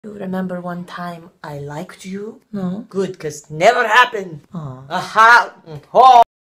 You remember one time I liked you? No. Good, 'cause never happened. Aw. Aha! Oh.